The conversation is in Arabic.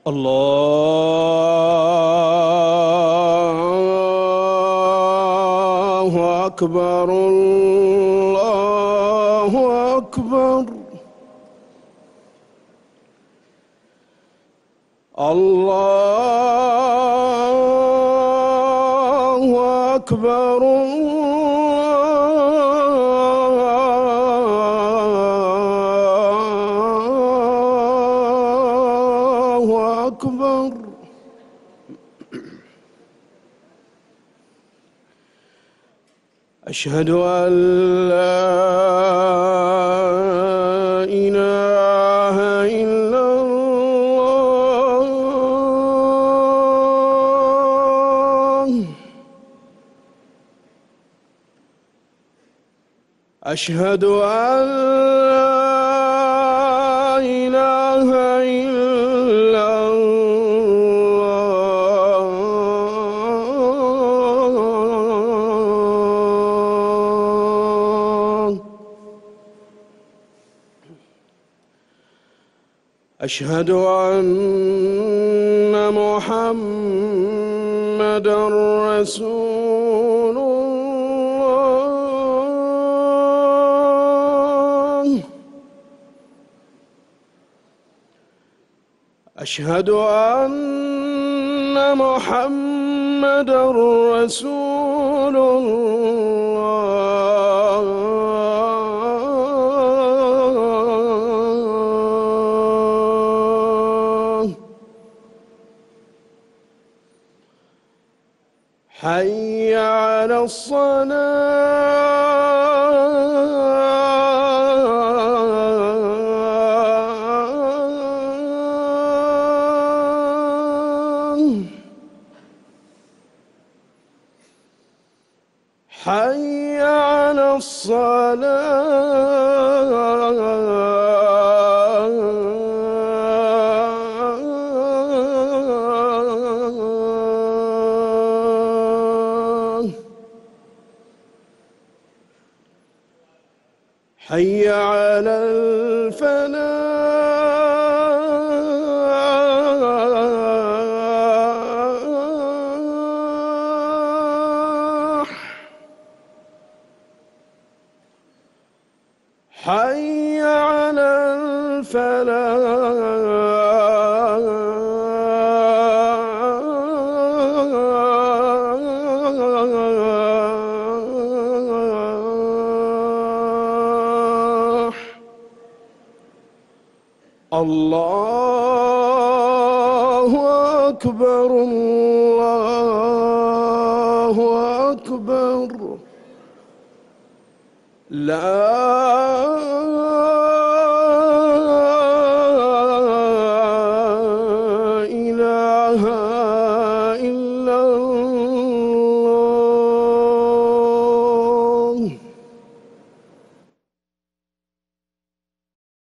الله أكبر الله أكبر الله أكبر الله أكبر. أشهد أن لا إله إلا الله. أشهد أن لا إله إلا الله. أشهد أن محمدًا رسول الله. أشهد أن محمدًا رسول الله. حي على الصلاة. حي على الصلاة. حي على الفلاح. حي على الفلاح. الله أكبر الله أكبر. لا